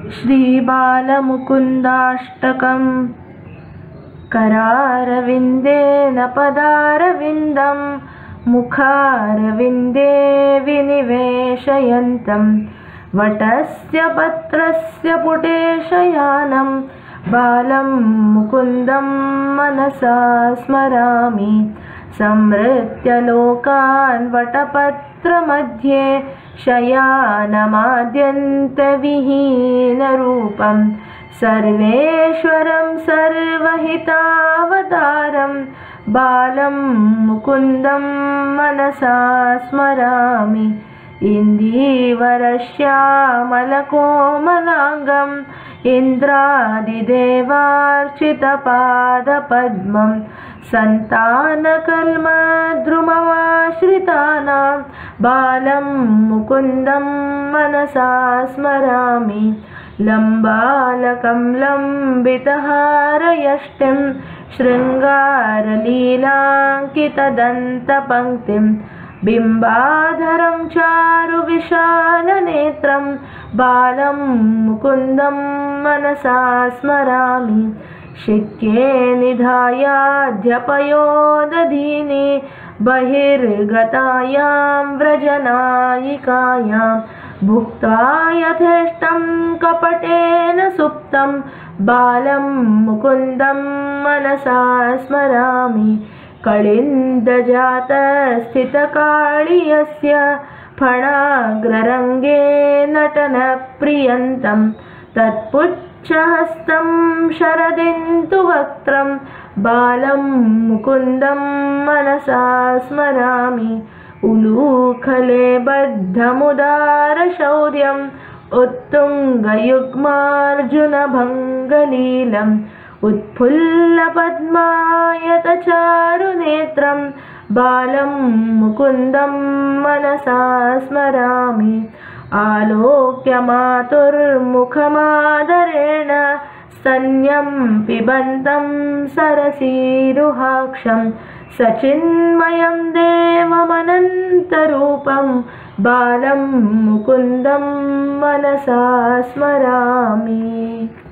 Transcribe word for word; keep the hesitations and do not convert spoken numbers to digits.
श्री बालमुकुन्दाष्टकं करारविन्देन पदारविन्दं मुखारविन्दे विनिवेशयन्तं वटस्य पत्रस्य पुटेशयानं बालं मुकुन्दं मनसा स्मरामि। संहृत्य लोकान् वटपत्रमध्ये शयानमाद्यन्तविहीनरूपं सर्वेश्वरं सर्वहितावतारं बालं मुकुन्दं मनसा स्मरामि। इन्दीवरश्यामलकोमलाङ्गम् इन्द्रादिदेवार्चितपादपद्मं सन्तानकल्मद्रुममाश्रितानां बालं मुकुन्दं मनसा स्मरामि। लम्बालकं लम्बितहारयष्टिं शृङ्गारलीलाङ्कितदन्तपङ्क्तिं बिम्बाधरं चारुविशालनेत्रं बालं मुकुन्दं मनसा स्मरामि। शिक्ये निधायाध्यपयोदधीनि बहिर्गतायां व्रजनायिकायां भुक्त्वा यथेष्टं कपटेन सुप्तं बालं मुकुन्दं मनसा स्मरामि। कलिन्दजातस्थितकाळीयस्य फणाग्ररङ्गे नटनप्रियन्तं तत्पुच्छहस्तं शरदिन्दुवक्त्रं बालं मुकुन्दं मनसा स्मरामि। उलूखले बद्धमुदारशौर्यम् उत्तुङ्गयुग्मार्जुनभङ्गलीलम् उत्फुल्लपद्मायतचारुनेत्रं बालं मुकुन्दं मनसा स्मरामि। आलोक्य मातुर्मुखमादरेण स्तन्यं पिबन्तं सरसीरुहाक्षं सचिन्मयं देवमनन्तरूपं बालं मुकुन्दं मनसा स्मरामि।